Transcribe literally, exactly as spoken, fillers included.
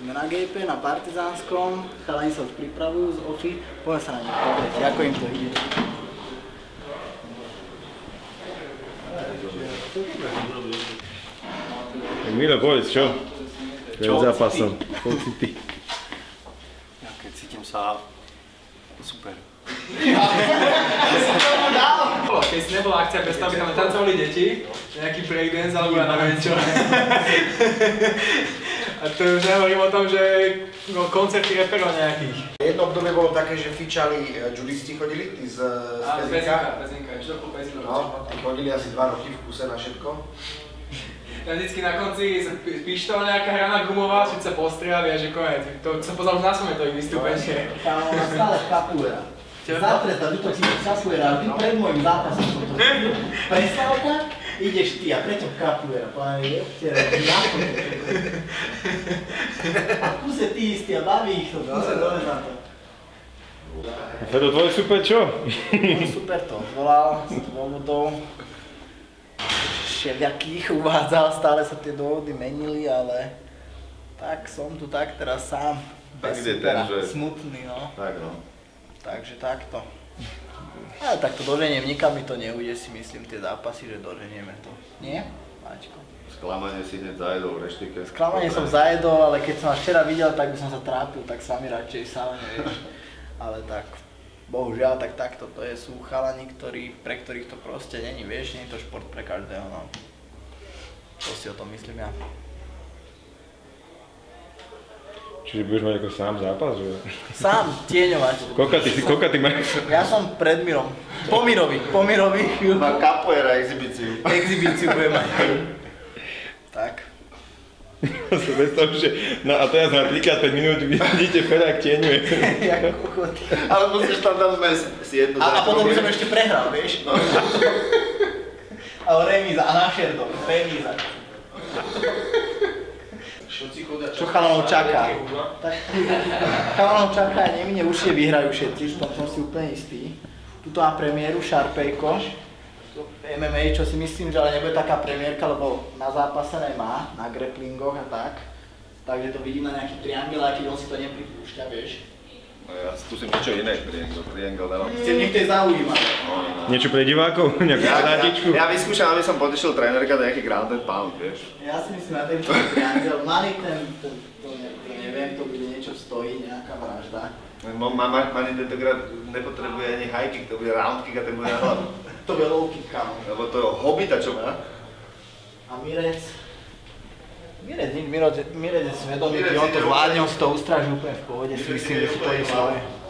Sme na gé pé, na Partizánskom, chalani sa už pripravujú z ofy, poďme sa na nich pozrieť, ako im to ide. Tak Milo, povedz, čo? Pred zápasom, pocity. Ja keď cítim sa super. Keď si nebola akcia predstav, by tam tancovali deti, nejaký breakdance alebo ja neviem čo. A to už nehovorím o tom, že no, koncerty reperov nejakých. Jedno obdobie bolo také, že fičali judisti chodili, tí z Pezinka. Pezinka, ešte to Pezinu. No, tí chodili asi dva roky v kuse na všetko. Ja vždycky na konci pištol nejaká hraná gumová, síce postrieľali a že konec. To som pozal už na svome to ich vystúpenie. Kámo, stále kapuera. Zatreta, vytočíš kapuera, vždy pred môjim zápasom som to videl. Prestávka, ideš ty a prečo kapuera? Páne, jebtere, ja to a v kuse ty istý a baví ich to, v kuse dole na to. Fedo, tvoj super čo? Super to volal s dôvodov. Všelijakých uvádzal, stále sa tie dôvody menili, ale tak som tu tak teraz sám. Tak ide ten, že... Smutný, no. Tak no. Takže takto. Ale takto doženiem, nikam mi to neujde, si myslím, tie zápasy, že doženieme to. Nie? Máčko. Sklamanie si hneď zajedol v reštike. Sklamanie som zajedol, ale keď som vás včera videl, tak by som sa trápil, tak sa mi radšej sám, vieš. Ale tak, bohužiaľ, tak takto to je, sú chalani, ktorí, pre ktorých to proste není, vieš, nie je to šport pre každého, no. To si o tom myslím ja. Čiže budeš mať ako sám zápas, že? Sám, tieňovať. Koľka ty, koľka ty máš? Ja som pred Mirom. Po Mirovi, po Mirovi. Má capoeira exhibíciu. Exhibíciu budem mať. Tak. Ja som predstav, že no a teraz na trikrát päť minút vidíte Feda, ak tieňuje. Jak kuchot. Ale musíš tam dať si jednu A, a potom by som ešte prehral, vieš? No. Ale remíza, a na šerdo, remíza. Čo chalanov čaká? Tak chalanov čaká, nemine určite vyhrajú všetci, v tom som si úplne istý. Tuto má premiéru Šarpejko, em em á, čo si myslím, že ale nebude taká premiérka, lebo na zápase nemá, na grapplingoch a tak. Takže to vidím na nejaký triangel, aj keď on si to nepripúšťa, vieš. No ja skúsim niečo iné, triangel, triangel dávam. Ste nech to je zaujímavé. Niečo pre divákov? Nejakú Ja, rádičku? ja, ja vyskúšam, aby som potešil trénerka nejaký grounded pound, vieš. Ja si myslím na ten triangel, malý ten, to, to, ne, to neviem, to bude niečo stojí, nejaká vražda. Mani tentokrát nepotrebuje ani high kick, to bude round kick a ten bude na hlavu. To bude low kick, kámo. Lebo to je hobita, čo má. A Mirec? Mirec, nič, Mirec je svedomý, Mirec on to ide zvládne, on si to ustráži úplne v pohode, si myslím, že si to je svoje.